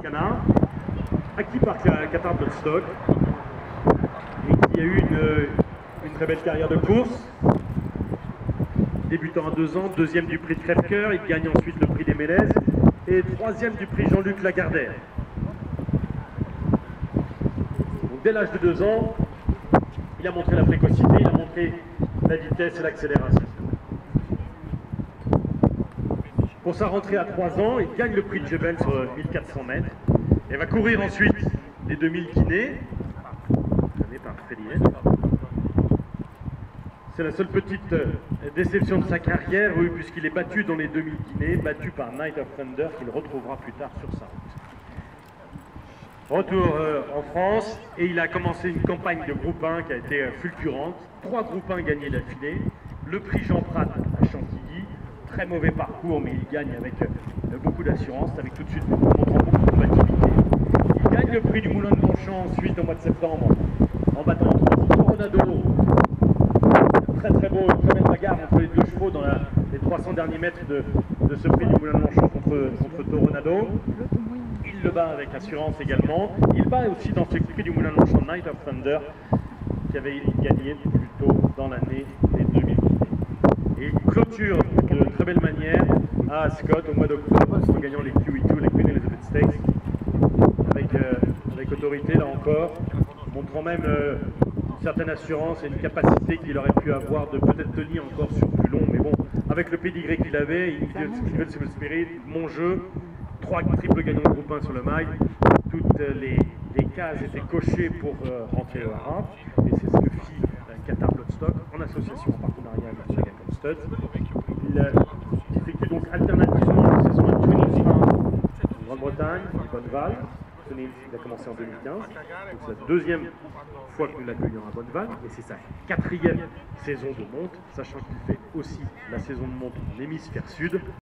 Canard, acquis par Qatar Bloodstock, et qui a eu une très belle carrière de course. Débutant à 2 ans, deuxième du prix de Crèvecoeur, il gagne ensuite le prix des Mélèzes et troisième du prix Jean-Luc Lagardère. Donc, dès l'âge de 2 ans, il a montré la précocité, il a montré la vitesse et l'accélération. Pour sa rentrée à 3 ans, il gagne le prix de Jebel sur 1400 mètres et va courir ensuite les 2000 Guinées, gagné par Frédéric. C'est la seule petite déception de sa carrière, oui, puisqu'il est battu dans les 2000 Guinées, battu par Night of Thunder, qu'il retrouvera plus tard sur sa route. Retour en France, et il a commencé une campagne de groupe 1 qui a été fulgurante. 3 groupes 1 gagnés d'affilée, le prix Jean Prat à Chantilly, très mauvais parcours, mais il gagne avec beaucoup d'assurance, avec tout de suite montrant beaucoup de combativité. Il gagne le prix du Moulin de Longchamp ensuite au mois de septembre, en battant Toronado. Très beau, très belle bagarre entre les 2 chevaux dans les 300 derniers mètres de ce prix du Moulin de Longchamp contre Toronado. Il le bat avec assurance également. Il bat aussi dans ce prix du Moulin de Longchamp Night of Thunder, qui avait gagné plus tôt dans l'année des 2000. Et il clôture de très belle manière à Ascot au mois d'octobre en gagnant les QE2, les Queen Elizabeth Stakes, avec autorité là encore, montrant même une certaine assurance et une capacité qu'il aurait pu avoir de peut-être tenir encore sur plus long, mais bon, avec le pédigré qu'il avait, Invincible Spirit, mon jeu, 3 triples gagnants de groupe 1 sur le mail, toutes les cases étaient cochées pour rentrer au haras, et c'est ce que fit Qatar Bloodstock en association, en partenariat avec Shagaton Stud. Il effectue donc alternativement la saison de Twinings en Grande-Bretagne, et Bonneval. Il a commencé en 2015, donc c'est la 2e fois que nous l'accueillons à Bonneval, et c'est sa 4e saison de monte, sachant qu'il fait aussi la saison de monte en hémisphère sud.